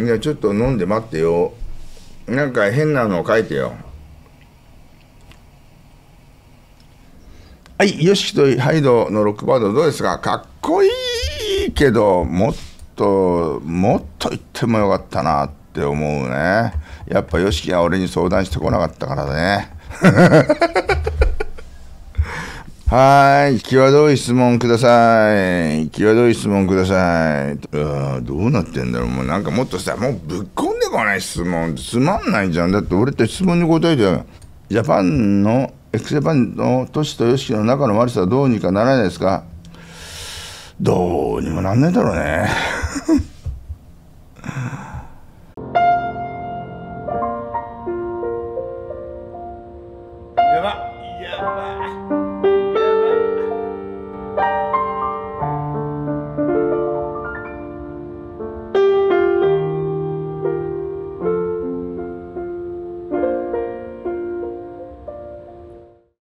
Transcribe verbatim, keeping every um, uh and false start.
いや、ちょっと飲んで待ってよ。なんか変なの書いてよ。はい、よしきとハイドのロックバードどうですか？かっこいいけど、もっと、もっと言ってもよかったなって思うね。やっぱよしきが俺に相談してこなかったからね。はーい、際どい質問ください。際どい質問ください。あー、どうなってんだろう。もうなんかもっとさ、もうぶっこんでこない質問。つまんないじゃん。だって俺って質問に答えてよ。ジャパンの、x ジャパンのトシとヨシキの仲の悪さはどうにかならないですか？どうにもなんないだろうね。